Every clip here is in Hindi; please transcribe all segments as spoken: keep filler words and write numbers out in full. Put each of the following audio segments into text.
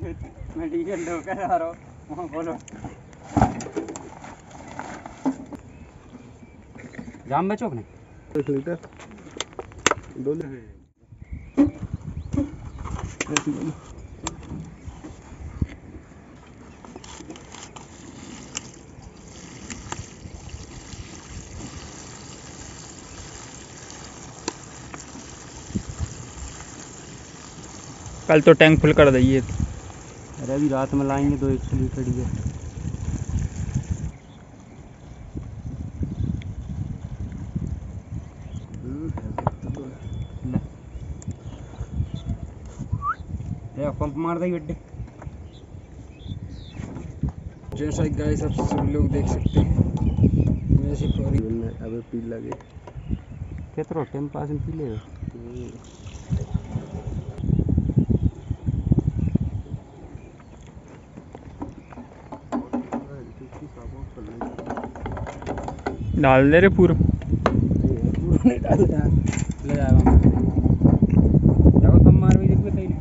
मैं डीजल ढोकर आ रहा हूँ वहाँ बोलो जाम बचो अपने एक लीटर दो लीटर कल तो टैंक फुल कर दइए। अरे अभी रात में लाएंगे दो एक सौ लीटर डीजल। ले पंप मार दे गड्ढे। जैसा गाइस आप सभी लोग देख सकते हैं वैसे पूरी अब पी लगे कितना टाइम पास में पी ले डाल दे रे पूरा पूरा नहीं डाल यार ले जाएगा देखो तुम मार भी देखो तई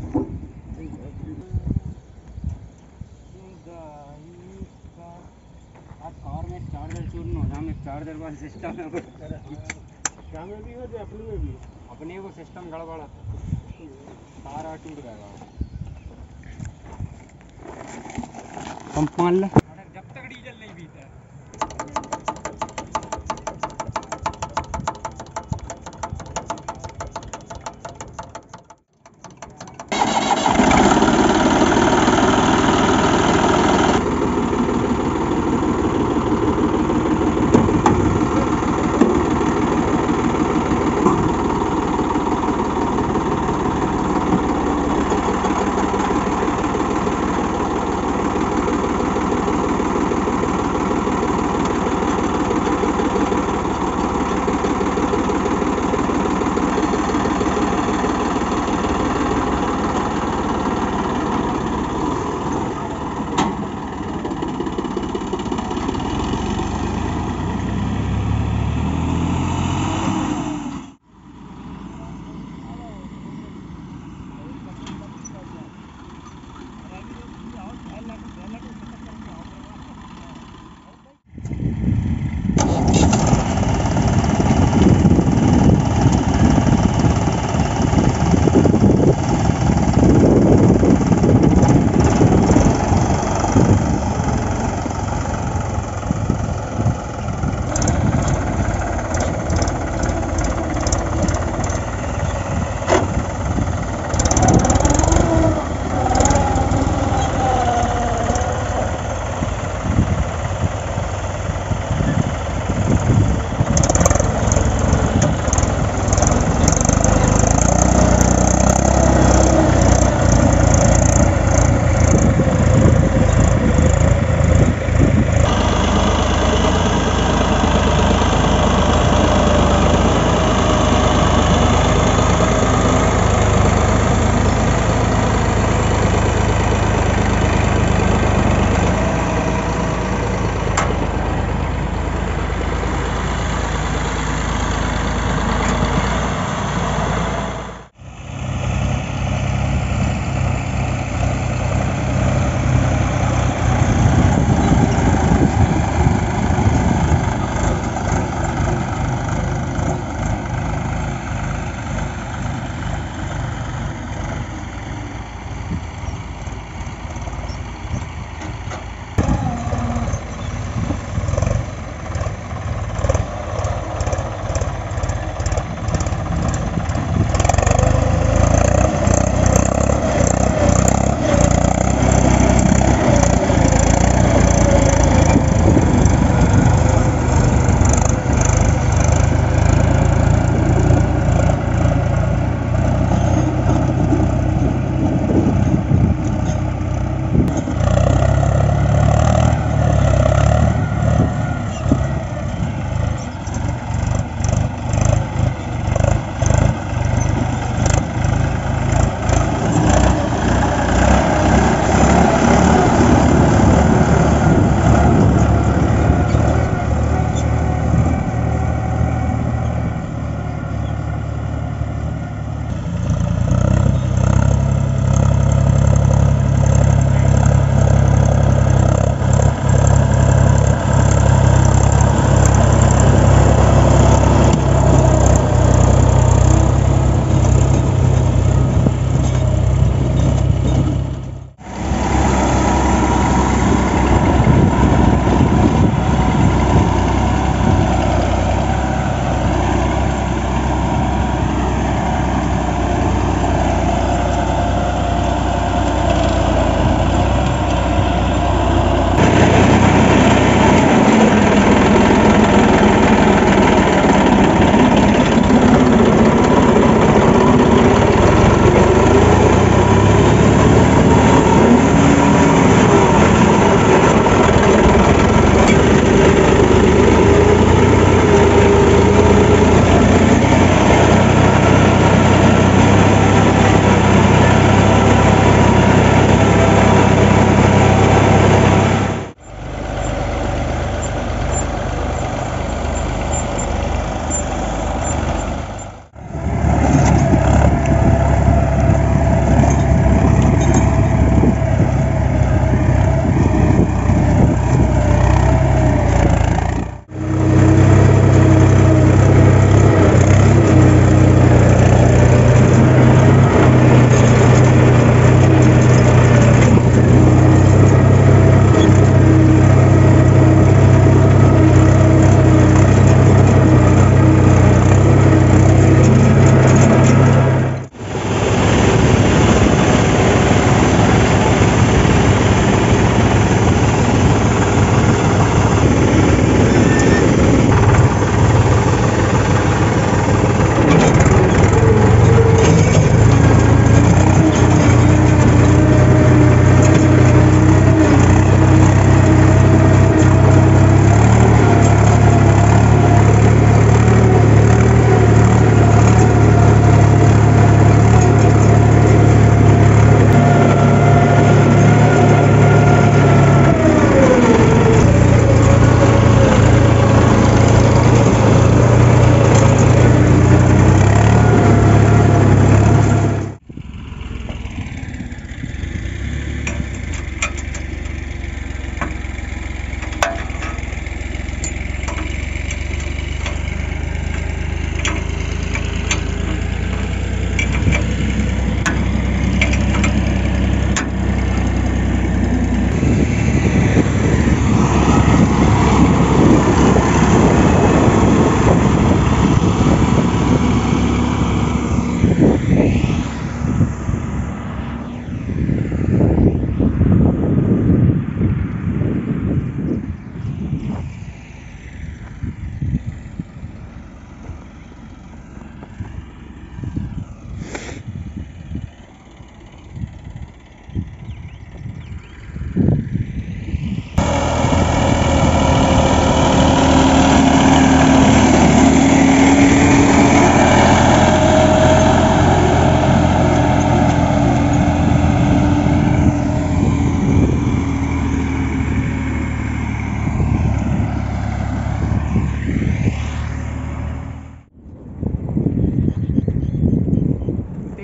आज कार में चार्जर चूरन हो जाए चार्जर वाला सिस्टम है क्या में भी हो जाए अपने में भी अपने को सिस्टम गड़बड़ा तार टूट गया पंप मान ले जब तक डीजल नहीं पीता है।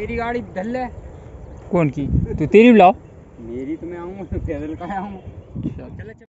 तेरी गाड़ी धल ले। कौन की? तू तेरी बुलाओ। मेरी तो मैं आऊँगा, पैदल कहाँ आऊँगा। चल।